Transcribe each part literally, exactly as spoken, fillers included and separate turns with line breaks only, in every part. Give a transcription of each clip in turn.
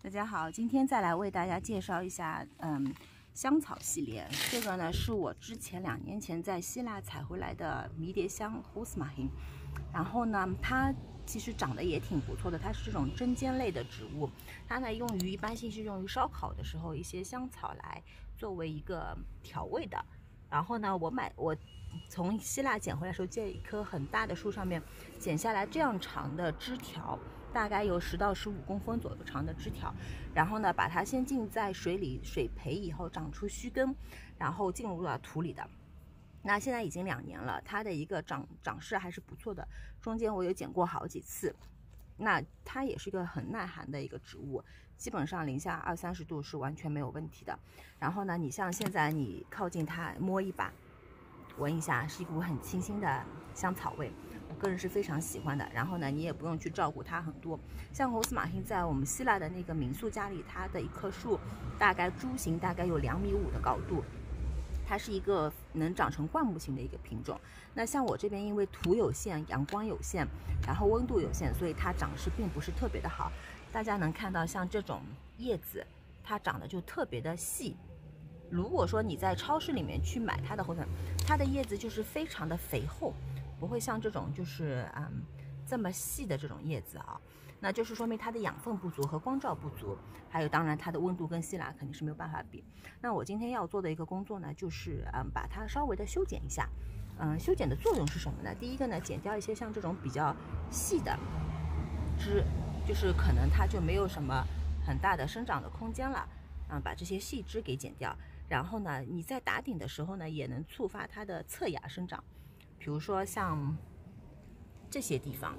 大家好，今天再来为大家介绍一下，嗯，香草系列。这个呢是我之前两年前在希腊采回来的迷迭香 Housmahin， 然后呢，它其实长得也挺不错的，它是这种针尖类的植物，它呢用于一般性是用于烧烤的时候，一些香草来作为一个调味的。然后呢，我买我从希腊捡回来的时候，这一棵很大的树上面剪下来这样长的枝条。 大概有十到十五公分左右长的枝条，然后呢，把它先浸在水里，水培以后长出须根，然后进入到土里的。那现在已经两年了，它的一个长长势还是不错的。中间我有剪过好几次，那它也是一个很耐寒的一个植物，基本上零下二三十度是完全没有问题的。然后呢，你像现在你靠近它摸一把，闻一下，是一股很清新的香草味。 我个人是非常喜欢的，然后呢，你也不用去照顾它很多。像侯斯马欣在我们希腊的那个民宿家里，它的一棵树大概株型大概有两米五的高度，它是一个能长成灌木型的一个品种。那像我这边因为土有限、阳光有限，然后温度有限，所以它长势并不是特别的好。大家能看到像这种叶子，它长得就特别的细。如果说你在超市里面去买它的后藤，它的叶子就是非常的肥厚。 不会像这种就是嗯这么细的这种叶子啊，那就是说明它的养分不足和光照不足，还有当然它的温度跟希腊肯定是没有办法比。那我今天要做的一个工作呢，就是嗯把它稍微的修剪一下。嗯，修剪的作用是什么呢？第一个呢，剪掉一些像这种比较细的枝，就是可能它就没有什么很大的生长的空间了，嗯，把这些细枝给剪掉。然后呢，你在打顶的时候呢，也能触发它的侧芽生长。 比如说像这些地方，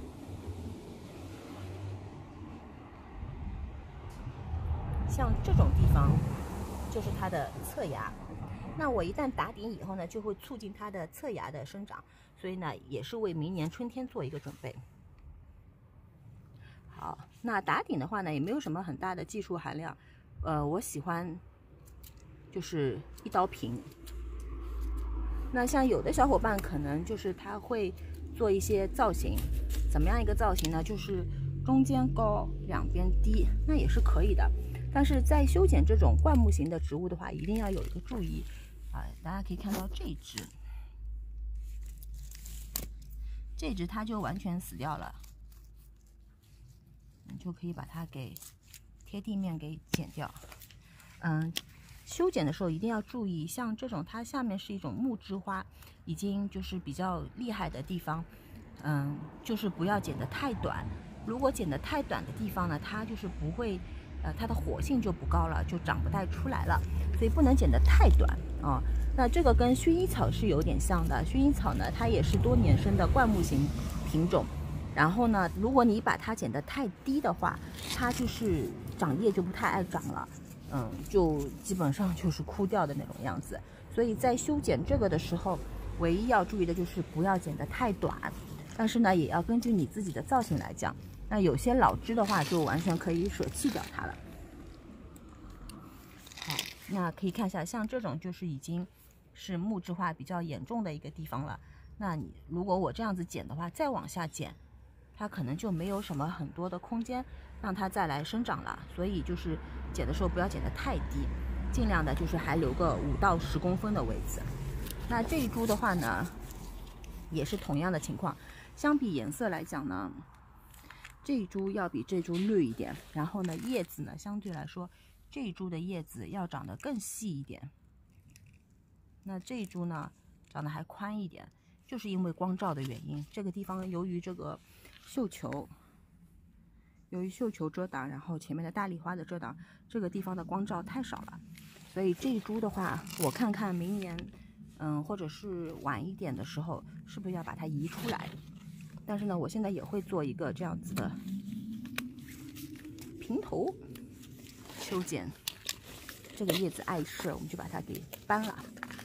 像这种地方就是它的侧芽。那我一旦打顶以后呢，就会促进它的侧芽的生长，所以呢，也是为明年春天做一个准备。好，那打顶的话呢，也没有什么很大的技术含量，呃，我喜欢就是一刀平。 那像有的小伙伴可能就是他会做一些造型，怎么样一个造型呢？就是中间高，两边低，那也是可以的。但是在修剪这种灌木型的植物的话，一定要有一个注意啊，大家可以看到这一只，这只它就完全死掉了，你就可以把它给贴地面给剪掉，嗯。 修剪的时候一定要注意，像这种它下面是一种木质花，已经就是比较厉害的地方，嗯，就是不要剪得太短。如果剪得太短的地方呢，它就是不会，呃，它的活性就不高了，就长不太出来了。所以不能剪得太短啊。那这个跟薰衣草是有点像的，薰衣草呢，它也是多年生的灌木型品种。然后呢，如果你把它剪得太低的话，它就是长叶就不太爱长了。 嗯，就基本上就是枯掉的那种样子，所以在修剪这个的时候，唯一要注意的就是不要剪得太短，但是呢，也要根据你自己的造型来讲。那有些老枝的话，就完全可以舍弃掉它了。好，那可以看一下，像这种就是已经是木质化比较严重的一个地方了。那你如果我这样子剪的话，再往下剪，它可能就没有什么很多的空间让它再来生长了，所以就是剪的时候不要剪得太低，尽量的就是还留个五到十公分的位置。那这一株的话呢，也是同样的情况，相比颜色来讲呢，这一株要比这株绿一点，然后呢叶子呢相对来说这一株的叶子要长得更细一点，那这一株呢长得还宽一点，就是因为光照的原因，这个地方由于这个。 绣球，由于绣球遮挡，然后前面的大丽花的遮挡，这个地方的光照太少了，所以这一株的话，我看看明年，嗯，或者是晚一点的时候，是不是要把它移出来？但是呢，我现在也会做一个这样子的平头修剪，这个叶子碍事，我们就把它给搬了。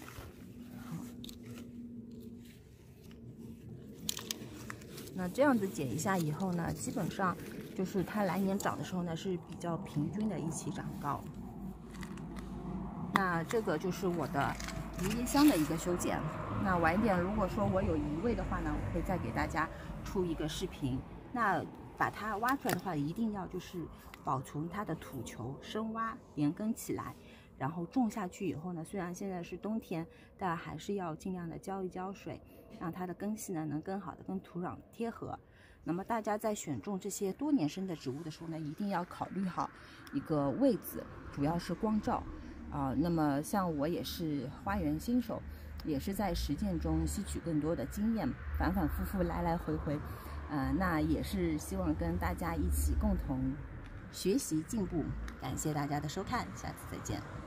那这样子剪一下以后呢，基本上就是它来年长的时候呢是比较平均的一起长高。那这个就是我的迷迭香的一个修剪。那晚一点如果说我有移位的话呢，我会再给大家出一个视频。那把它挖出来的话，一定要就是保存它的土球，深挖连根起来。然后种下去以后呢，虽然现在是冬天，但还是要尽量的浇一浇水，让它的根系呢能更好的跟土壤贴合。那么大家在选种这些多年生的植物的时候呢，一定要考虑好一个位置，主要是光照啊、呃。那么像我也是花园新手，也是在实践中吸取更多的经验，反反复复来来回回，呃，那也是希望跟大家一起共同学习进步。感谢大家的收看，下次再见。